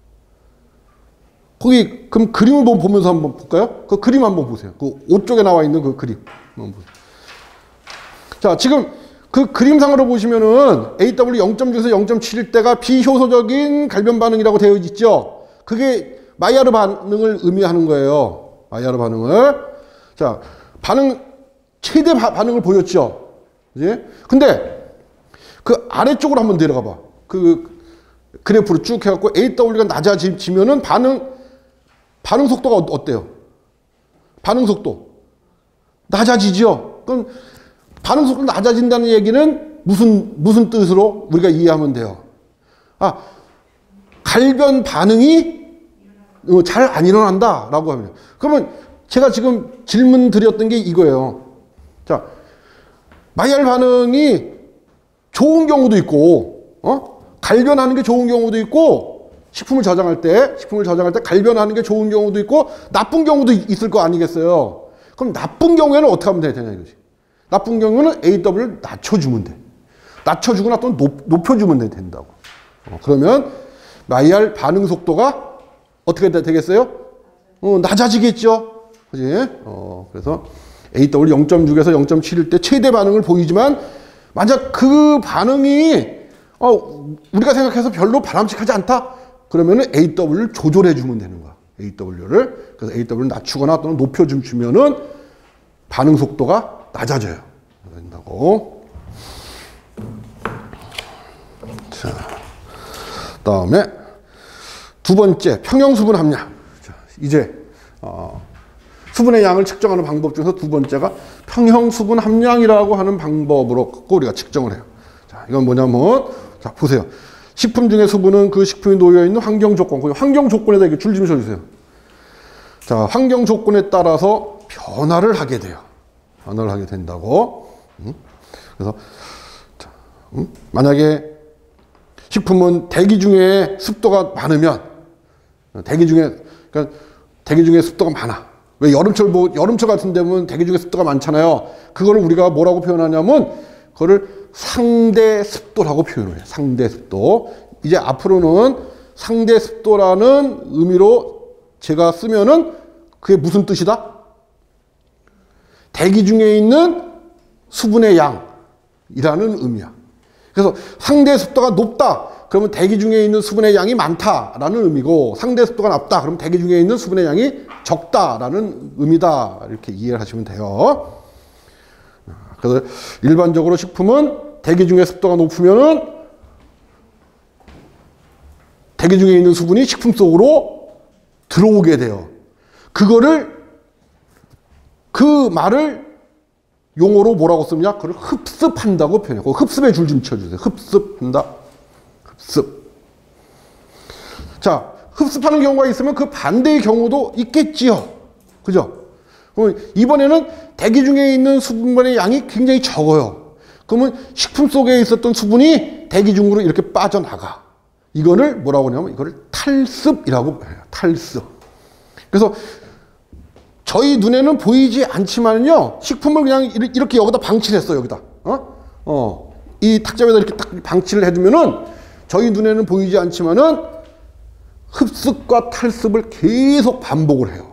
거기 그럼 그림을 보면서 한번 볼까요? 그 그림 한번 보세요. 그 오쪽에 나와 있는 그 그림 한번 보세요. 자, 지금 그 그림상으로 보시면은 에이더블유 영 점 육에서 영 점 칠일 때가 비효소적인 갈변 반응이라고 되어 있죠. 그게 마이야르 반응을 의미하는 거예요. 마이야르 반응을. 자, 반응, 최대 바, 반응을 보였죠. 그지? 근데 그 아래쪽으로 한번 내려가 봐. 그 그래프를 쭉 해갖고 에이더블유가 낮아지면은 반응, 반응 속도가 어때요? 반응 속도. 낮아지죠? 그럼 반응 속도 낮아진다는 얘기는 무슨, 무슨 뜻으로 우리가 이해하면 돼요? 아, 갈변 반응이 잘 안 일어난다 라고 하면. 그러면 제가 지금 질문 드렸던 게 이거예요. 자, 마이야르 반응이 좋은 경우도 있고, 어? 갈변하는 게 좋은 경우도 있고, 식품을 저장할 때, 식품을 저장할 때 갈변하는 게 좋은 경우도 있고, 나쁜 경우도 있을 거 아니겠어요? 그럼 나쁜 경우에는 어떻게 하면 되냐 이거지. 나쁜 경우는 에이더블유를 낮춰주면 돼. 낮춰주거나 또는 높, 높여주면 된다고. 어, 그러면 마이야르 반응 속도가 어떻게 되겠어요? 어, 낮아지겠죠. 그지? 어, 그래서 에이더블유 영 점 육에서 영 점 칠일 때 최대 반응을 보이지만 만약 그 반응이 어, 우리가 생각해서 별로 바람직하지 않다? 그러면은 에이더블유를 조절해 주면 되는 거야. 에이더블유를. 그래서 에이더블유를 낮추거나 또는 높여주면은 반응 속도가 낮아져요. 된다고. 자, 다음에 두 번째 평형 수분 함량. 자, 이제 어, 수분의 양을 측정하는 방법 중에서 두 번째가 평형 수분 함량이라고 하는 방법으로 갖고 우리가 측정을 해요. 자, 이건 뭐냐면 자 보세요. 식품 중에 수분은 그 식품이 놓여 있는 환경 조건, 그 환경 조건에다 이렇게 줄 좀 쳐주세요. 자, 환경 조건에 따라서 변화를 하게 돼요. 변화를 하게 된다고. 음? 그래서 자, 음? 만약에 식품은 대기 중에 습도가 많으면 대기 중에 그러니까 대기 중에 습도가 많아. 왜 여름철 뭐 여름철 같은 데면 대기 중에 습도가 많잖아요. 그거를 우리가 뭐라고 표현하냐면 그거를 상대 습도라고 표현을 해요. 상대 습도. 이제 앞으로는 상대 습도라는 의미로 제가 쓰면은 그게 무슨 뜻이다? 대기 중에 있는 수분의 양이라는 의미야. 그래서 상대 습도가 높다. 그러면 대기 중에 있는 수분의 양이 많다라는 의미고 상대 습도가 낮다. 그러면 대기 중에 있는 수분의 양이 적다라는 의미다. 이렇게 이해를 하시면 돼요. 그래서 일반적으로 식품은 대기 중에 습도가 높으면은 대기 중에 있는 수분이 식품 속으로 들어오게 돼요. 그거를 그 말을 용어로 뭐라고 쓰냐? 그걸 흡습한다고 표현해요. 그 흡습에 줄 좀 쳐주세요. 흡습한다. 흡습. 자, 흡습하는 경우가 있으면 그 반대의 경우도 있겠지요. 그죠? 이번에는 대기 중에 있는 수분의 양이 굉장히 적어요. 그러면 식품 속에 있었던 수분이 대기 중으로 이렇게 빠져나가. 이거를 뭐라고 하냐면 이거를 탈습이라고 해요. 탈습. 그래서 저희 눈에는 보이지 않지만요, 식품을 그냥 이렇게 여기다 방치를 했어, 여기다. 어? 어. 이 탁자에다 이렇게 딱 방치를 해두면은 저희 눈에는 보이지 않지만은 흡습과 탈습을 계속 반복을 해요.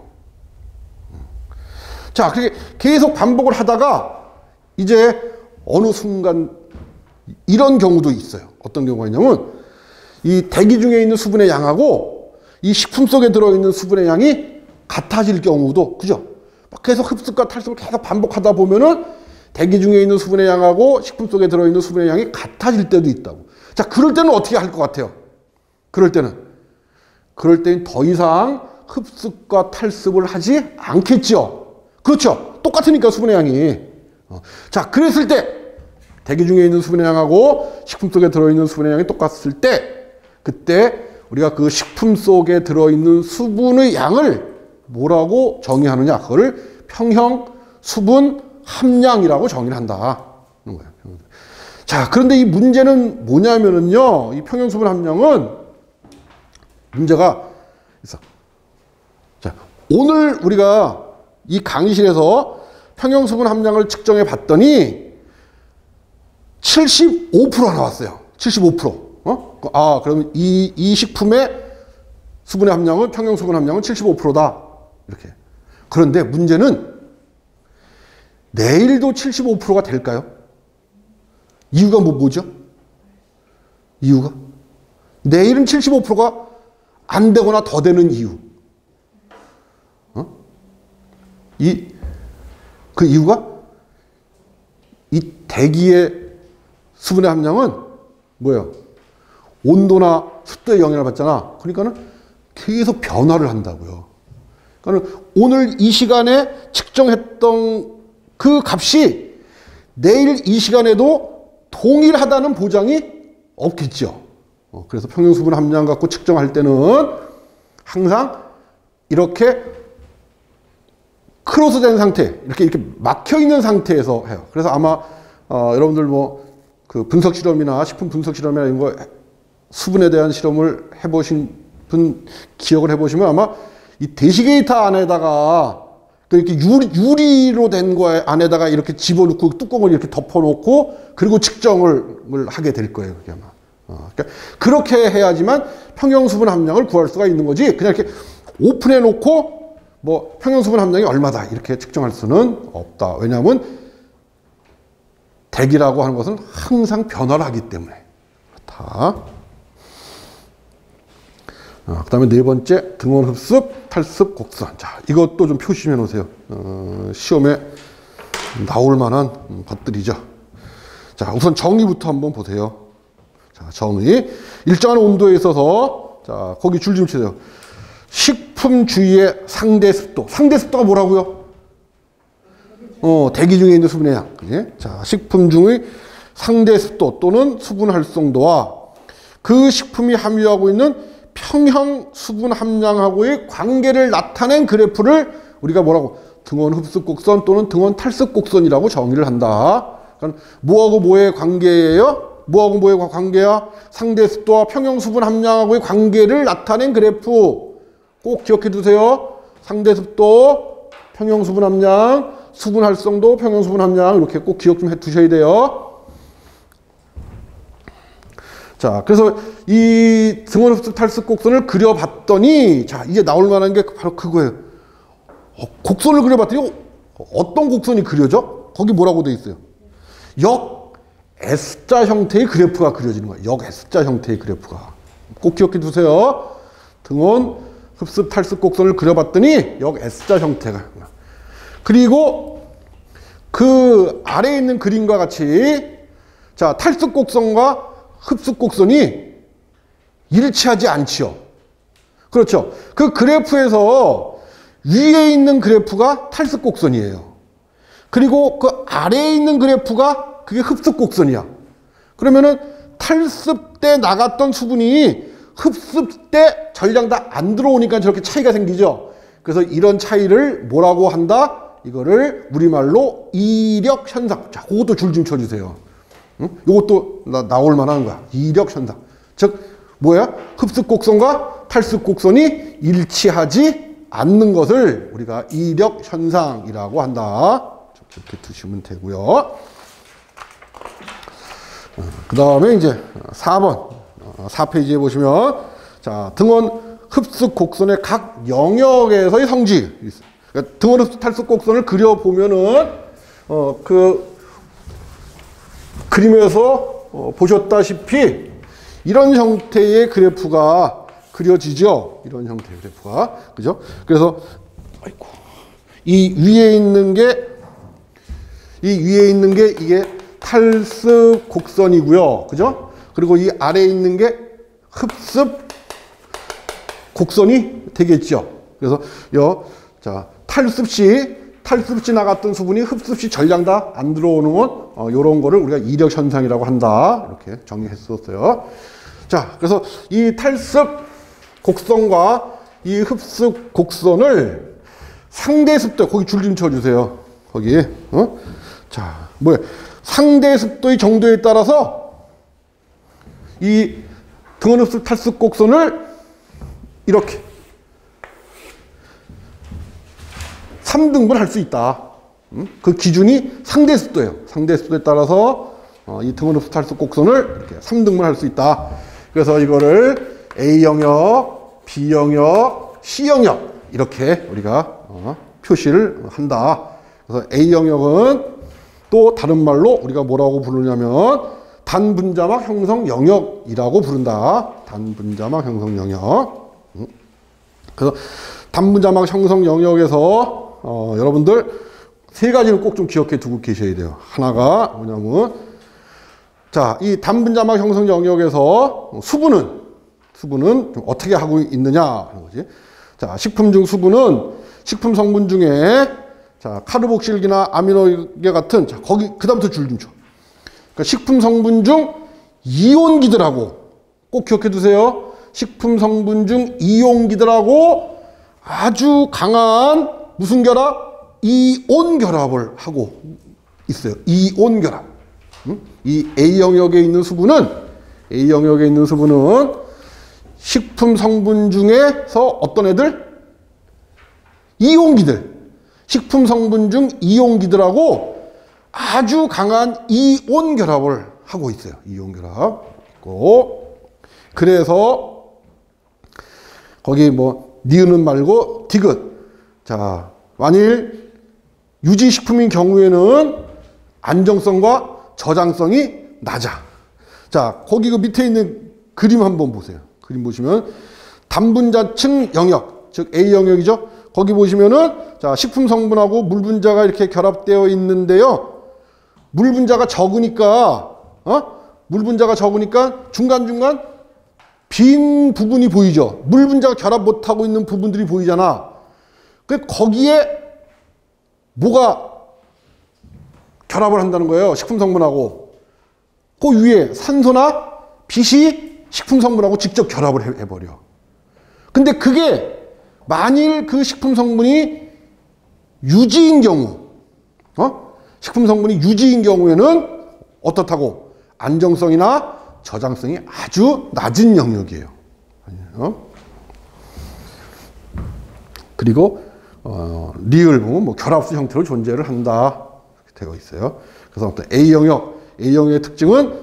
자, 그렇게 계속 반복을 하다가 이제 어느 순간 이런 경우도 있어요. 어떤 경우가 있냐면 이 대기 중에 있는 수분의 양하고 이 식품 속에 들어있는 수분의 양이 같아질 경우도, 그죠? 계속 흡습과 탈습을 계속 반복하다 보면은 대기 중에 있는 수분의 양하고 식품 속에 들어있는 수분의 양이 같아질 때도 있다고. 자, 그럴 때는 어떻게 할 것 같아요? 그럴 때는. 그럴 때는 더 이상 흡습과 탈습을 하지 않겠죠. 그렇죠? 똑같으니까 수분의 양이. 어. 자, 그랬을 때 대기 중에 있는 수분의 양하고 식품 속에 들어있는 수분의 양이 똑같을 때 그때 우리가 그 식품 속에 들어있는 수분의 양을 뭐라고 정의하느냐? 그거를 평형 수분 함량이라고 정의를 한다. 그런 거예요. 자, 그런데 이 문제는 뭐냐면은요, 이 평형 수분 함량은 문제가 있어. 자, 오늘 우리가 이 강의실에서 평형 수분 함량을 측정해 봤더니 칠십오 퍼센트가 나왔어요. 칠십오 퍼센트. 어? 아, 그러면 이, 이 식품의 수분의 함량은, 평형 수분 함량은 칠십오 퍼센트다. 이렇게. 그런데 문제는 내일도 칠십오 퍼센트가 될까요? 이유가 뭐, 뭐죠? 이유가? 내일은 칠십오 퍼센트가 안 되거나 더 되는 이유. 어? 이, 그 이유가 이 대기의 수분의 함량은 뭐예요? 온도나 습도의 영향을 받잖아. 그러니까는 계속 변화를 한다고요. 그러니까 오늘 이 시간에 측정했던 그 값이 내일 이 시간에도 동일하다는 보장이 없겠죠. 어, 그래서 평형 수분 함량 갖고 측정할 때는 항상 이렇게 크로스된 상태, 이렇게 이렇게 막혀 있는 상태에서 해요. 그래서 아마 어, 여러분들 뭐 그 분석 실험이나 식품 분석 실험이나 이런 거 수분에 대한 실험을 해보신 분 기억을 해보시면 아마 이 대시게이터 안에다가 이렇게 유리, 유리로 된 거 안에다가 이렇게 집어넣고 뚜껑을 이렇게 덮어놓고 그리고 측정을 하게 될 거예요. 그게 아마. 어, 그러니까 그렇게 해야지만 평형 수분 함량을 구할 수가 있는 거지. 그냥 이렇게 오픈해 놓고 뭐 평형 수분 함량이 얼마다 이렇게 측정할 수는 없다. 왜냐하면 대기라고 하는 것은 항상 변화를 하기 때문에 그렇다. 어, 그 다음에 네 번째 등원 흡습, 탈습, 곡선. 자, 이것도 좀 표시해 놓으세요. 어, 시험에 나올 만한 것들이죠. 자, 우선 정의부터 한번 보세요. 자, 정의. 일정한 온도에 있어서, 자, 거기 줄 좀 치세요. 식품 주위의 상대 습도. 상대 습도가 뭐라고요? 어, 대기 중에 있는 수분의 양. 예? 자, 식품 중의 상대 습도 또는 수분 활성도와 그 식품이 함유하고 있는 평형 수분 함량하고의 관계를 나타낸 그래프를 우리가 뭐라고? 등원 흡습 곡선 또는 등원 탈습 곡선이라고 정의를 한다. 그러니까 뭐하고 뭐의 관계예요? 뭐하고 뭐의 관계야? 상대 습도와 평형 수분 함량하고의 관계를 나타낸 그래프. 꼭 기억해 두세요. 상대 습도, 평형 수분 함량, 수분 활성도, 평형 수분 함량 이렇게 꼭 기억 좀 해 두셔야 돼요. 자, 그래서 이 등원 흡습 탈습 곡선을 그려봤더니 자, 이게 나올 만한 게 바로 그거예요. 어, 곡선을 그려봤더니 어떤 곡선이 그려져? 거기 뭐라고 돼 있어요? 역 S자 형태의 그래프가 그려지는 거예요. 역 S자 형태의 그래프가. 꼭 기억해 두세요. 등원 흡습 탈습 곡선을 그려봤더니 역 S자 형태가. 그리고 그 아래에 있는 그림과 같이 자, 탈습 곡선과 흡습 곡선이 일치하지 않지요. 그렇죠. 그 그래프에서 위에 있는 그래프가 탈습 곡선이에요. 그리고 그 아래에 있는 그래프가 그게 흡습 곡선이야. 그러면은 탈습 때 나갔던 수분이 흡습 때 전량 다 안 들어오니까 저렇게 차이가 생기죠. 그래서 이런 차이를 뭐라고 한다? 이거를 우리말로 이력 현상. 자, 그것도 줄 좀 쳐주세요. 응? 이것도 나, 나올 만한 거야. 이력 현상. 즉, 뭐야? 흡습 곡선과 탈습 곡선이 일치하지 않는 것을 우리가 이력 현상이라고 한다. 이렇게 두시면 되고요. 그 다음에 이제 사 번. 사 페이지에 보시면, 자, 등원 흡습 곡선의 각 영역에서의 성질. 그러니까 등원 흡습 탈습 곡선을 그려보면은, 어, 그, 그림에서 어, 보셨다시피 이런 형태의 그래프가 그려지죠. 이런 형태의 그래프가. 그죠? 그래서, 아이고. 이 위에 있는 게, 이 위에 있는 게 이게 탈습 곡선이고요. 그죠? 그리고 이 아래에 있는 게 흡습 곡선이 되겠죠. 그래서 요, 자, 탈습 시, 탈습 시 나갔던 수분이 흡습 시 전량 다 안 들어오는 건, 어, 요런 거를 우리가 이력 현상이라고 한다. 이렇게 정의했었어요. 자, 그래서 이 탈습 곡선과 이 흡습 곡선을 상대 습도, 거기 줄 좀 쳐주세요. 거기, 어? 자, 뭐야. 상대 습도의 정도에 따라서 이 등원 흡습 탈습 곡선을 이렇게 삼 등분 할 수 있다. 그 기준이 상대 습도예요. 상대 습도에 따라서 이 등원 흡습 탈습 곡선을 이렇게 삼 등분 할 수 있다. 그래서 이거를 A 영역, B 영역, C 영역 이렇게 우리가 표시를 한다. 그래서 A 영역은 또 다른 말로 우리가 뭐라고 부르냐면 단분자막 형성 영역이라고 부른다. 단분자막 형성 영역. 그래서 단분자막 형성 영역에서 어, 여러분들 세 가지를 꼭 좀 기억해 두고 계셔야 돼요. 하나가 뭐냐면 자, 이 단분자막 형성 영역에서 수분은 수분은 좀 어떻게 하고 있느냐 하는 거지. 자, 식품 중 수분은 식품 성분 중에 자, 카르복실기나 아미노계 같은 자, 거기 그다음부터 줄 좀 쳐. 그러니까 식품 성분 중 이온기들하고 꼭 기억해 두세요. 식품 성분 중 이온기들하고 아주 강한 무슨 결합? 이온 결합을 하고 있어요. 이온 결합. 음? 이 A 영역에 있는 수분은 A 영역에 있는 수분은 식품 성분 중에서 어떤 애들? 이온기들. 식품 성분 중 이온기들하고 아주 강한 이온 결합을 하고 있어요. 이온 결합 있고. 그래서 거기 뭐 니은은 말고 디귿. 자, 만일 유지식품인 경우에는 안정성과 저장성이 낮아. 자, 거기 그 밑에 있는 그림 한번 보세요. 그림 보시면 단분자층 영역, 즉 A 영역이죠. 거기 보시면은 자, 식품 성분하고 물 분자가 이렇게 결합되어 있는데요. 물 분자가 적으니까 어? 물 분자가 적으니까 중간중간 빈 부분이 보이죠. 물 분자가 결합 못 하고 있는 부분들이 보이잖아. 그 거기에 뭐가 결합을 한다는 거예요. 식품 성분하고. 그 위에 산소나 빛이 식품 성분하고 직접 결합을 해버려. 근데 그게 만일 그 식품 성분이 유지인 경우, 어? 식품 성분이 유지인 경우에는 어떻다고? 안정성이나 저장성이 아주 낮은 영역이에요. 어? 그리고 어, 리을 보면 뭐 결합수 형태로 존재를 한다 되어 있어요. 그래서 A 영역, A 영역의 특징은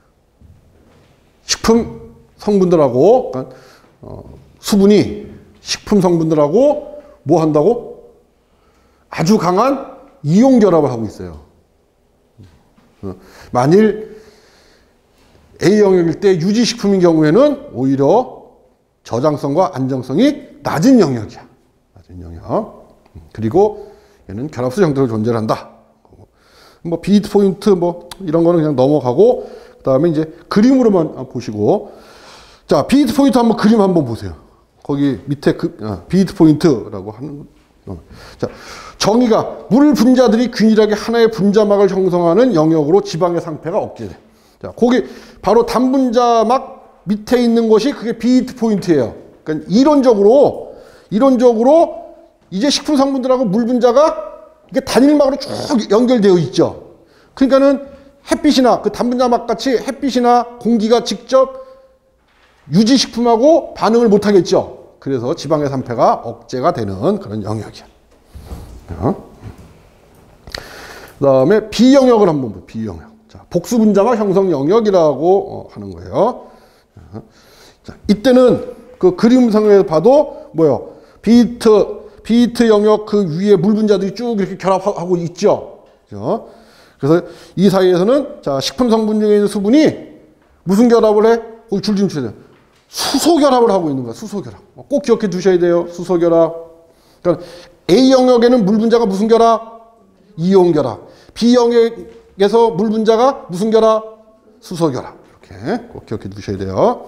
식품 성분들하고 그러니까 어, 수분이 식품 성분들하고 뭐 한다고? 아주 강한 이온 결합을 하고 있어요. 어, 만일 A 영역일 때 유지식품인 경우에는 오히려 저장성과 안정성이 낮은 영역이야. 낮은 영역. 그리고 얘는 결합수 형태로 존재를 한다. 뭐 비트 포인트 뭐 이런 거는 그냥 넘어가고 그 다음에 이제 그림으로만 보시고 자 비트 포인트 한번 그림 한번 보세요. 거기 밑에 그 아, 비트 포인트라고 하는 어. 자 정의가 물 분자들이 균일하게 하나의 분자막을 형성하는 영역으로 지방의 상패가 억제돼. 자 거기 바로 단분자막 밑에 있는 것이 그게 비트 포인트예요. 그러니까 이론적으로 이론적으로 이제 식품 성분들하고 물 분자가 이게 단일막으로 쭉 연결되어 있죠. 그러니까는 햇빛이나 그 단분자막 같이 햇빛이나 공기가 직접 유지식품하고 반응을 못 하겠죠. 그래서 지방의 산패가 억제가 되는 그런 영역이야. 어? 그 다음에 B 영역을 한번 보죠. B 영역. 자, 복수분자막 형성 영역이라고 하는 거예요. 자, 이때는 그 그림상에서 봐도 뭐요? 비트 비트 영역 그 위에 물 분자들이 쭉 이렇게 결합하고 있죠. 그렇죠? 그래서 이 사이에서는 자 식품 성분 중에 있는 수분이 무슨 결합을 해? 거기 줄 좀 쳐야 돼요. 수소 결합을 하고 있는 거야. 수소 결합. 꼭 기억해 두셔야 돼요. 수소 결합. 그러니까 A 영역에는 물 분자가 무슨 결합? 이온 결합. B 영역에서 물 분자가 무슨 결합? 수소 결합. 이렇게 꼭 기억해 두셔야 돼요.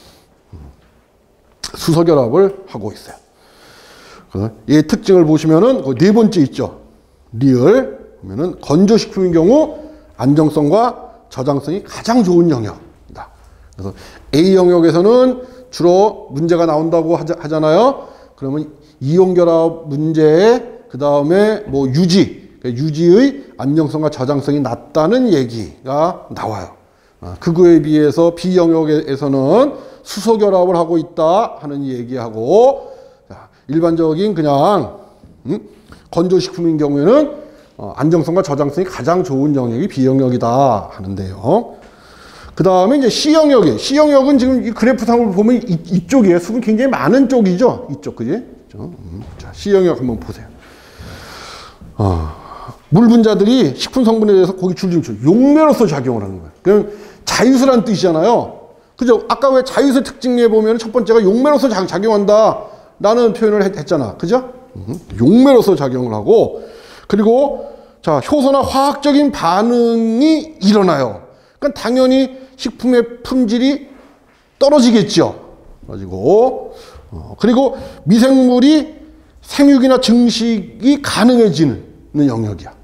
수소 결합을 하고 있어요. 이 특징을 보시면은 네 번째 있죠. 리을 보면은 건조식품인 경우 안정성과 저장성이 가장 좋은 영역이다. 그래서 A 영역에서는 주로 문제가 나온다고 하잖아요. 그러면 이온 결합 문제에 그 다음에 뭐 유지, 유지의 안정성과 저장성이 낮다는 얘기가 나와요. 그거에 비해서 B 영역에서는 수소 결합을 하고 있다 하는 얘기하고. 일반적인 그냥 음? 건조식품인 경우에는 어, 안정성과 저장성이 가장 좋은 영역이 B 영역이다 하는데요. 그 다음에 이제 C 영역이에요. C 영역은 지금 이 그래프상을 보면 이, 이쪽이에요. 수분 굉장히 많은 쪽이죠. 이쪽 그지? 음. 자, C 영역 한번 보세요. 어, 물 분자들이 식품 성분에 대해서 거기 줄줄 줄 용매로서 작용을 하는 거예요. 그럼 자유수란 뜻이잖아요. 그죠? 아까 왜 자유수 특징에 보면 첫 번째가 용매로서 작용한다 라는 표현을 했, 했잖아. 그죠? 음, 용매로서 작용을 하고, 그리고 자, 효소나 화학적인 반응이 일어나요. 그러니까 당연히 식품의 품질이 떨어지겠죠. 가지고 어, 그리고 미생물이 생육이나 증식이 가능해지는 영역이야.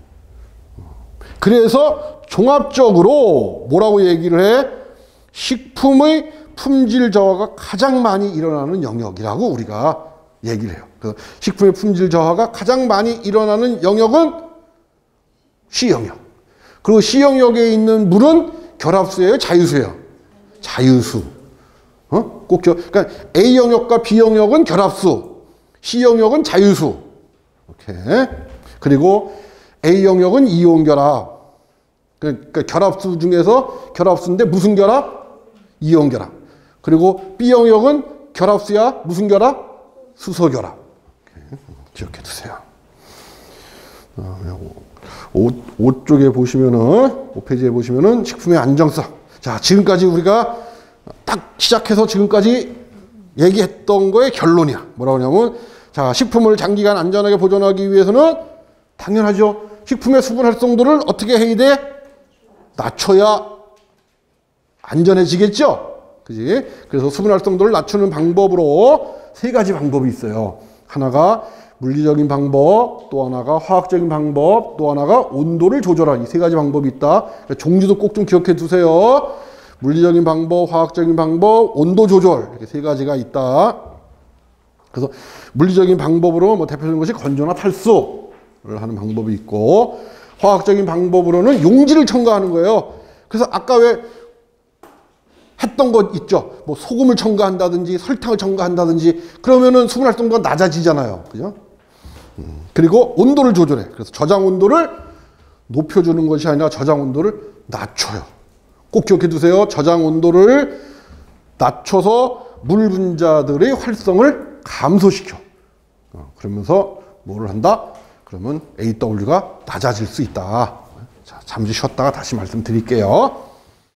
그래서 종합적으로 뭐라고 얘기를 해? 식품의 품질 저하가 가장 많이 일어나는 영역이라고 우리가 얘기를 해요. 그 식품의 품질 저하가 가장 많이 일어나는 영역은 씨 영역. 그리고 씨 영역에 있는 물은 결합수예요, 자유수예요? 자유수. 어? 꼭 저, 그러니까 A 영역과 B 영역은 결합수, C 영역은 자유수. 오케이. 그리고 A 영역은 이온 결합. 그러니까 결합수 중에서 결합수인데 무슨 결합? 이온 결합. 그리고 B 영역은 결합수야. 무슨 결합? 수소 결합. 오케이. 기억해 두세요. 오 쪽에 보시면은, 오 페이지에 보시면은 식품의 안정성. 자, 지금까지 우리가 딱 시작해서 지금까지 얘기했던 거의 결론이야. 뭐라고 하냐면, 자, 식품을 장기간 안전하게 보존하기 위해서는 당연하죠. 식품의 수분 활성도를 어떻게 해야 돼? 낮춰야 안전해지겠죠? 그지? 그래서 수분 활성도를 낮추는 방법으로 세 가지 방법이 있어요. 하나가 물리적인 방법, 또 하나가 화학적인 방법, 또 하나가 온도를 조절하는 이 세 가지 방법이 있다. 그러니까 종류도 꼭 좀 기억해 두세요. 물리적인 방법, 화학적인 방법, 온도 조절 이렇게 세 가지가 있다. 그래서 물리적인 방법으로 뭐 대표적인 것이 건조나 탈수를 하는 방법이 있고, 화학적인 방법으로는 용질을 첨가하는 거예요. 그래서 아까 왜 했던 것 있죠. 뭐 소금을 첨가한다든지 설탕을 첨가한다든지 그러면은 수분 활성도가 낮아지잖아요. 그죠? 음. 그리고 온도를 조절해. 그래서 저장 온도를 높여주는 것이 아니라 저장 온도를 낮춰요. 꼭 기억해 두세요. 저장 온도를 낮춰서 물 분자들의 활성을 감소시켜. 어, 그러면서 뭐를 한다? 그러면 에이더블유가 낮아질 수 있다. 자, 잠시 쉬었다가 다시 말씀드릴게요.